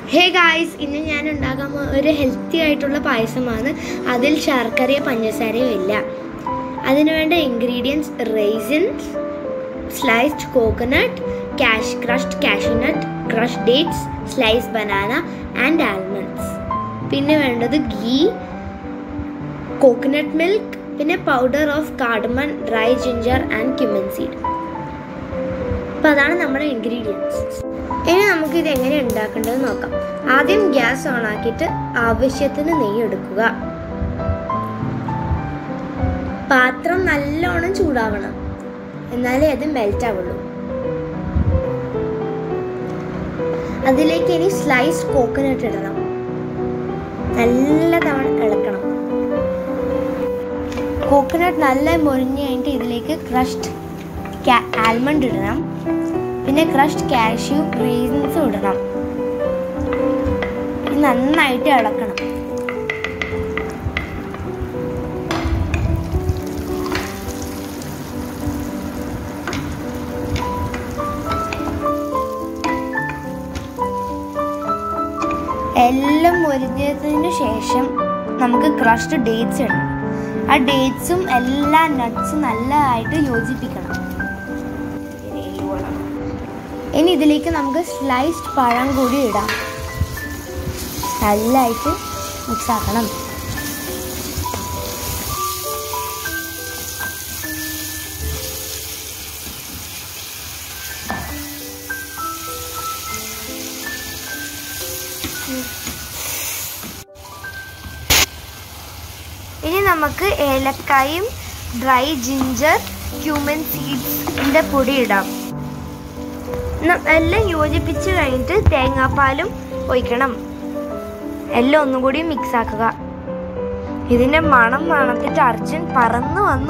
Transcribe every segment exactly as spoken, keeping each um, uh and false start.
Hey guys, ഇന്ന് ഞാൻ ഉണ്ടാക്കാൻ ഒരു ഹെൽത്തി ആയിട്ടുള്ള പായസമാണ്. അതിൽ ശർക്കരയോ പഞ്ചസാരയോ ഇല്ല. അതിനു വേണ്ട ingredients raisins, sliced coconut, cash crushed cashew nut, crushed dates, sliced banana and almonds. പിന്നെ വേണ്ടത് ghee, coconut milk, പിന്നെ powder of cardamom, dry ginger and cumin seed. അപ്പോൾ അതാണ് നമ്മുടെ ഇൻഗ്രീഡിയൻസ്. ഇനി നമുക്ക് ഇത് എങ്ങനെ ഉണ്ടാക്കേണ്ടത് നോക്കാം. ആദ്യം ഗ്യാസ് ഓൺ ആക്കിയിട്ട് ആവശ്യത്തിന് നെയ്യ് എടുക്കുക. പാത്രം നല്ലോണം ചൂടാവണം, എന്നാലേ അത് മെൽറ്റ് ആവുള്ളൂ. അതിലേക്ക് ഇനി സ്ലൈസ്ഡ് കോക്കനട്ട് ഇടണം. നല്ല തവണ ഇളക്കണം. കോക്കനട്ട് നല്ല മുരിഞ്ഞ് കഴിഞ്ഞിട്ട് ഇതിലേക്ക് ക്രഷ്ഡ് ആൽമണ്ട് ഇടണം. പിന്നെ ക്രഷ്ഡ് കാഷ്യൂ റേസിൻസും ഇടണം. നന്നായിട്ട് ഇളക്കണം. എല്ലാം മുരിഞ്ഞതിന് ശേഷം നമുക്ക് ക്രഷ്ഡ് ഡേറ്റ്സ് ഇടണം. ആ ഡേറ്റ്സും എല്ലാ നട്ട്സും നല്ലതായിട്ട് യോജിപ്പിക്കണം. ഇനി ഇതിലേക്ക് നമുക്ക് സ്ലൈസ്ഡ് പഴം കൂടി ഇടാം. നല്ലതായിട്ട് മിക്സ് ആക്കണം. ഇനി നമുക്ക് ഏലക്കായും ഡ്രൈ ജിഞ്ചർ ക്യൂമിൻ സീഡ്സിൻ്റെ പൊടി ഇടാം. എല്ലാം യോജിപ്പിച്ച് കഴിഞ്ഞിട്ട് തേങ്ങാപ്പാലും ഒഴിക്കണം. എല്ലാം ഒന്നും കൂടി മിക്സ് ആക്കുക. ഇതിന്റെ മണം മണത്തിട്ട് അർജുൻ പറന്നു വന്നു.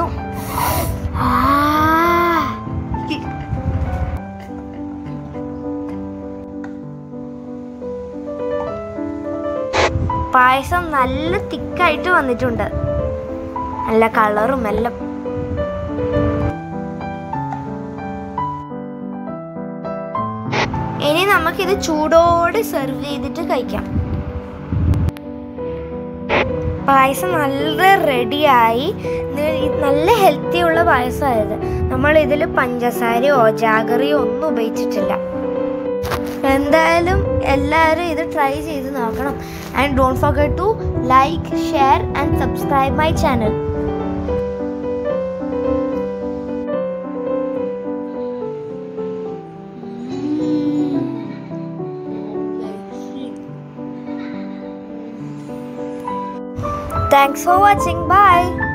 പായസം നല്ല തിക്കായിട്ട് വന്നിട്ടുണ്ട്. നല്ല കളറും എല്ലാം. ഇനി നമുക്കിത് ചൂടോടെ സെർവ് ചെയ്തിട്ട് കഴിക്കാം. പായസം നല്ല റെഡിയായി. നല്ല ഹെൽത്തി ഉള്ള പായസമായത്. നമ്മൾ ഇതിൽ പഞ്ചസാരയോ ജാഗറിയോ ഒന്നും ഉപയോഗിച്ചിട്ടില്ല. എന്തായാലും എല്ലാവരും ഇത് ട്രൈ ചെയ്ത് നോക്കണം. And don't forget to like, share and subscribe my channel. Thanks for watching. Bye.